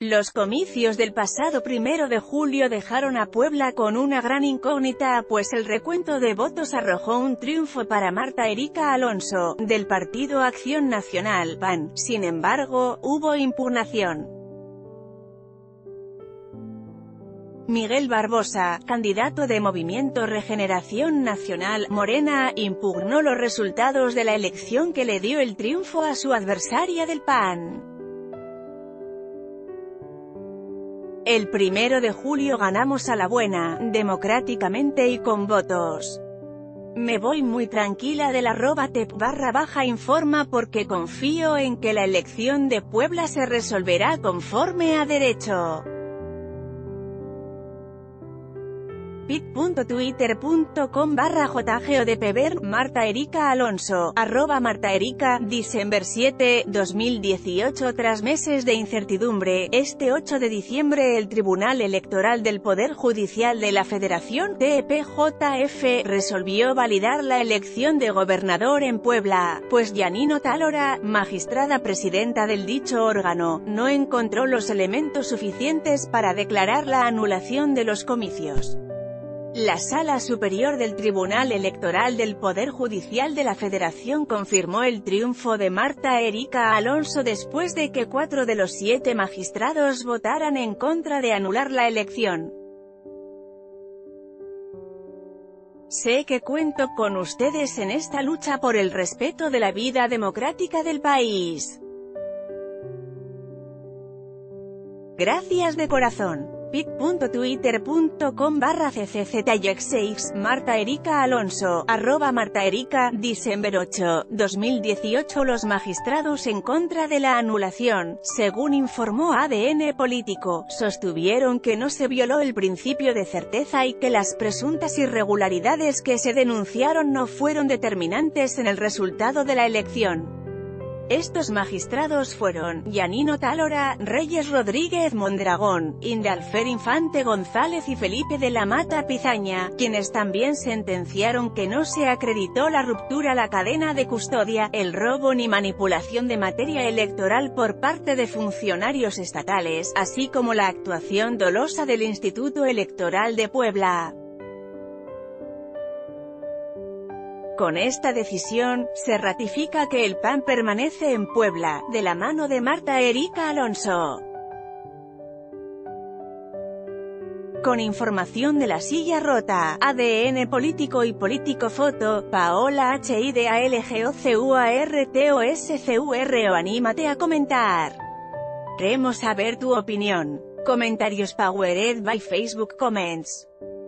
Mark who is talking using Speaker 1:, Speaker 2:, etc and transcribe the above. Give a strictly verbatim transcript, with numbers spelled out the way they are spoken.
Speaker 1: Los comicios del pasado primero de julio dejaron a Puebla con una gran incógnita, pues el recuento de votos arrojó un triunfo para Marta Erika Alonso, del Partido Acción Nacional, P A N. Sin embargo, hubo impugnación. Miguel Barbosa, candidato de Movimiento Regeneración Nacional, Morena, impugnó los resultados de la elección que le dio el triunfo a su adversaria del P A N. El primero de julio ganamos a la buena, democráticamente y con votos. Me voy muy tranquila del arroba tep barra baja informa porque confío en que la elección de Puebla se resolverá conforme a derecho. bit.twitter.com barra jgodpver, Marta Erika Alonso, arroba Marta Erika, Diciembre siete, dos mil dieciocho. Tras meses de incertidumbre, este ocho de diciembre el Tribunal Electoral del Poder Judicial de la Federación, T P J F, resolvió validar la elección de gobernador en Puebla, pues Yanino Talora, magistrada presidenta del dicho órgano, no encontró los elementos suficientes para declarar la anulación de los comicios. La Sala Superior del Tribunal Electoral del Poder Judicial de la Federación confirmó el triunfo de Marta Erika Alonso después de que cuatro de los siete magistrados votaran en contra de anular la elección. Sé que cuento con ustedes en esta lucha por el respeto de la vida democrática del país. Gracias de corazón. bit.twitter.com barra ccz Marta Erika Alonso, arroba Marta Erika, Diciembre ocho, dos mil dieciocho. Los magistrados en contra de la anulación, según informó A D N Político, sostuvieron que no se violó el principio de certeza y que las presuntas irregularidades que se denunciaron no fueron determinantes en el resultado de la elección. Estos magistrados fueron Yanino Talora, Reyes Rodríguez Mondragón, Indalfer Infante González y Felipe de la Mata Pizaña, quienes también sentenciaron que no se acreditó la ruptura la cadena de custodia, el robo ni manipulación de materia electoral por parte de funcionarios estatales, así como la actuación dolosa del Instituto Electoral de Puebla. Con esta decisión, se ratifica que el P A N permanece en Puebla, de la mano de Marta Erika Alonso. Con información de La Silla Rota, A D N Político y Político Foto, Paola H I D A L G O C U A R T O S C U R O Anímate a comentar. Queremos saber tu opinión. Comentarios powered by Facebook Comments.